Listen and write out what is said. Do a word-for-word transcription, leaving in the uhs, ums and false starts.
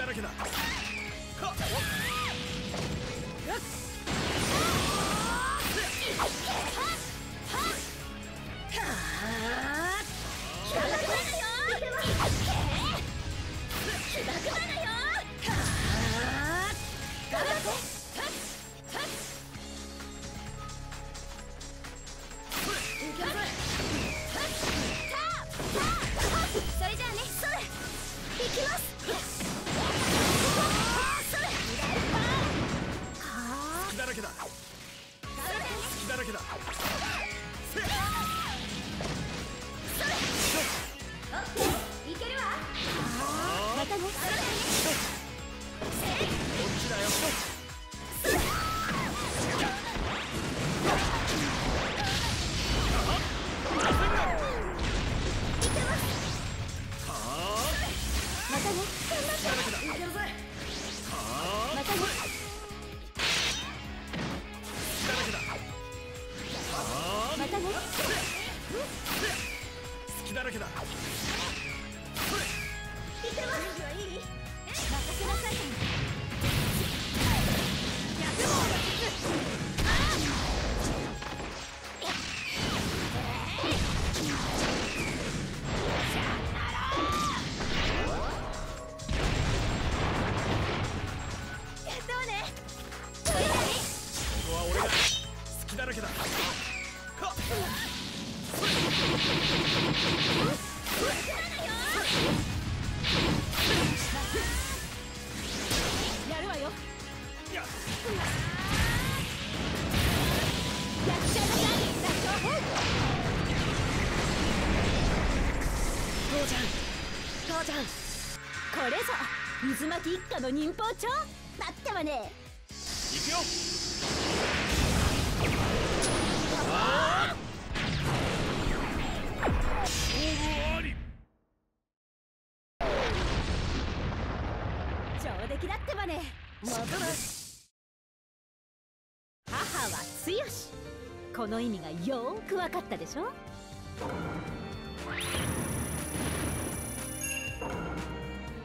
らけだ。はっよし。 それじゃあね、それ行きます。 隙だらけだ。隙だらけだ。 いけるわ。またね。こっちだよ。 またね。いけるぜ。またね。またね。 隙だらけだ。 いけます。いい？任せなさい。逆棒の術。 だらけだ。 やるわよ。 や。 役者の何？ 父ちゃん、父ちゃん。 これぞ渦巻き一家の忍法帳だってばね。 行くよ。 上出来だってばね。 またね。 母は強し。この意味がよーく分かったでしょ。